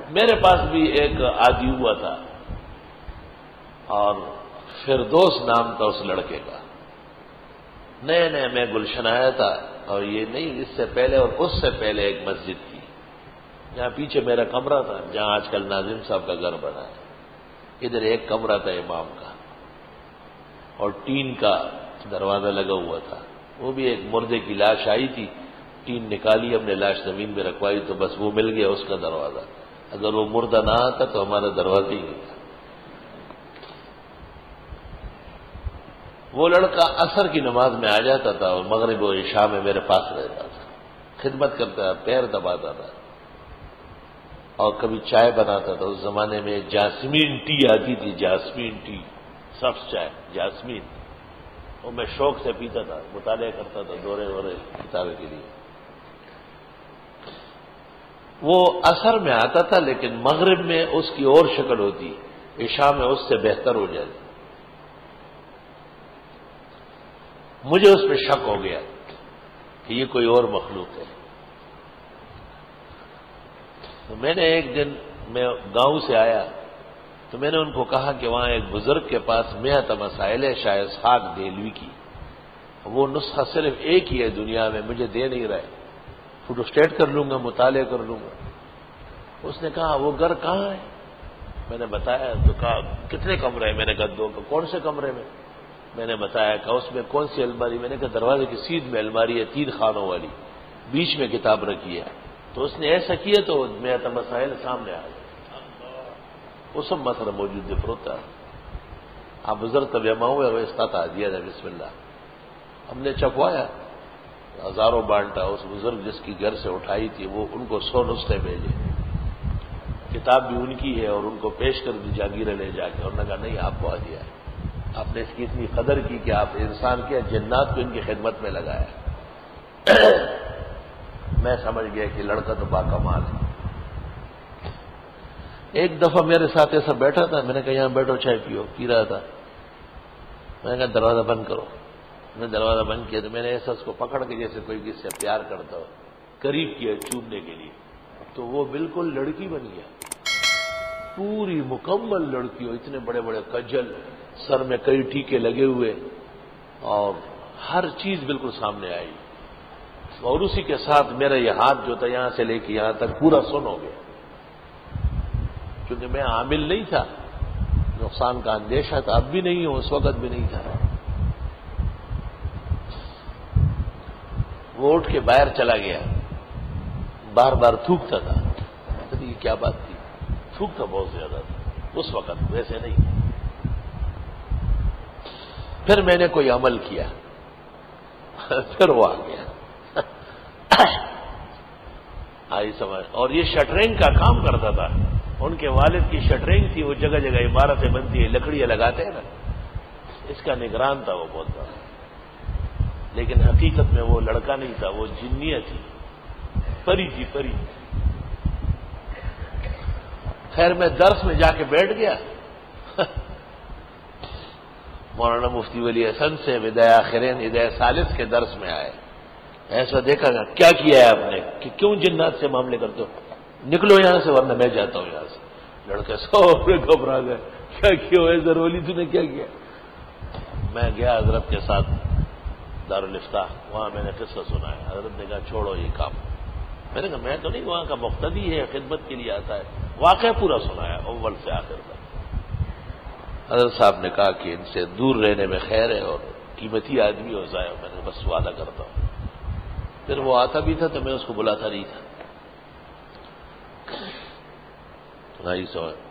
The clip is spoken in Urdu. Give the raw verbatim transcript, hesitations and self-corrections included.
میرے پاس بھی ایک آدمی ہوا تھا اور فردوس نام تھا اس لڑکے کا. نئے نئے میں گلشن آیا تھا اور یہ نہیں، اس سے پہلے اور اس سے پہلے ایک مسجد تھی جہاں پیچھے میرا کمرہ تھا، جہاں آج کل ناظم صاحب کا گھر بنا ہے. ادھر ایک کمرہ تھا امام کا اور ٹین کا دروازہ لگا ہوا تھا. وہ بھی ایک مردے کی لاش آئی تھی، ٹین نکالی، ہم نے لاش زمین میں رکھوائی تو بس وہ مل گیا اس کا دروازہ. اگر وہ مردہ نہ آتا تو ہمارا دروازہ ہی نہیں تھا. وہ لڑکا عصر کی نماز میں آ جاتا تھا اور مغرب و عشاء میں میرے پاس رہتا تھا، خدمت کرتا تھا، پیر دباتا تھا اور کبھی چائے بناتا تھا. اس زمانے میں جاسمین ٹی آتی تھی، جاسمین ٹی، سبز چائے جاسمین، وہ میں شوق سے پیتا تھا، مطالعہ کرتا تھا دورے وورے کتابیں کے لیے. وہ عصر میں آتا تھا لیکن مغرب میں اس کی اور شکل ہوتی، عشاء میں اس سے بہتر ہو جاتی. مجھے اس پہ شک ہو گیا کہ یہ کوئی اور مخلوق ہے. تو میں نے ایک دن، میں گاؤں سے آیا تو میں نے ان کو کہا کہ وہاں ایک بزرگ کے پاس میات مسائل ہے شاہ اسحاق دہلوی کی، وہ نسخہ صرف ایک ہی ہے دنیا میں، مجھے دے نہیں رہے، فوٹو اسٹیٹ کر لوں گا، مطالعہ کر لوں گا. اس نے کہا وہ گھر کہاں ہے؟ میں نے بتایا تو کہا کتنے کمرے ہیں؟ میں نے کہا دو. کون سے کمرے میں؟ میں نے بتایا کہ اس میں کون سی الماری؟ میں نے کہا دروازے کی سیدھ میں الماری ہے، تین خانوں والی، بیچ میں کتاب رکھی ہے. تو اس نے ایسا کیا تو میات مسائل سامنے آ گیا، وہ سب مسئلہ موجود ہے فروتا. آپ بزرگ تب جمع ہوئے وہ استطاع دیا تھا، بسم اللہ. ہم نے چپوایا، ہزاروں بانٹا. اس بزرگ جس کی گھر سے اٹھائی تھی وہ ان کو سو نسخے بھیجے، کتاب بھی ان کی ہے اور ان کو پیش کر دی جاگیریں لے جا کے. اور نے کہا نہیں آپ کو آ دیا ہے، آپ نے اس کی اتنی قدر کی کہ آپ انسان کیا جنات کو ان کی خدمت میں لگایا. میں سمجھ گیا کہ لڑکا تو باکمال ہے. ایک دفعہ میرے ساتھ ایسا بیٹھا تھا، میں نے کہا یہاں بیٹھو چائے پیو، پی رہا تھا. میں نے کہا دروازہ بند کرو. میں نے دروازہ بند کیا تو میں نے ایسا اس کو پکڑ کے جیسے کوئی کس سے پیار کرتا ہو قریب کیا چومنے کے لیے، تو وہ بالکل لڑکی بن گیا، پوری مکمل لڑکی ہو، اتنے بڑے بڑے کجل، سر میں کئی ٹیکے لگے ہوئے اور ہر چیز بالکل سامنے آئی. اور اسی کے ساتھ میرا یہ ہاتھ جو تھا یہاں سے لے کے یہاں تک پورا سن ہو گیا، کیونکہ میں عامل نہیں تھا، نقصان کا اندیشہ تھا. اب بھی نہیں ہوں، اس وقت بھی نہیں تھا. وہ اٹھ کے باہر چلا گیا، بار بار تھوکتا تھا. یہ کیا بات تھی؟ تھوکتا بہت زیادہ تھا اس وقت، ویسے نہیں. پھر میں نے کوئی عمل کیا، پھر وہ آ گیا. آئی سمجھ. اور یہ شٹرنگ کا کام کرتا تھا، ان کے والد کی شٹرنگ تھی، وہ جگہ جگہ عمارتیں بنتی ہے، لکڑیاں لگاتے ہیں نا، اس کا نگران تھا وہ بہت بڑا. لیکن حقیقت میں وہ لڑکا نہیں تھا، وہ جنیہ تھی، پری تھی، پری. خیر میں درس میں جا کے بیٹھ گیا. مولانا مفتی ولی حسن سے وداع آخرین ہدایہ ثالث کے درس میں آئے. ایسا دیکھا گا کیا کیا ہے آپ نے کہ کیوں جنات سے معاملے کرتے ہو، نکلو یہاں سے ورنہ میں جاتا ہوں یہاں سے. لڑکے سو گھبرا گئے، کیا کیا ہے ضروری تو نے کیا کیا؟ میں گیا حضرت کے ساتھ دارالفتاح، وہاں میں نے قصہ سنا ہے. حضرت نے کہا چھوڑو یہ کام. میں نے کہا میں تو نہیں، وہاں کا مقتدی ہے، خدمت کے لیے آتا ہے. واقعہ پورا سنایا اول سے آخر تک. حضرت صاحب نے کہا کہ ان سے دور رہنے میں خیر ہے اور قیمتی آدمی ہو ضائع. میں نے بس وعدہ کرتا ہوں. پھر وہ آتا بھی تھا تو میں اس کو بلاتا نہیں تھا. نہیں سو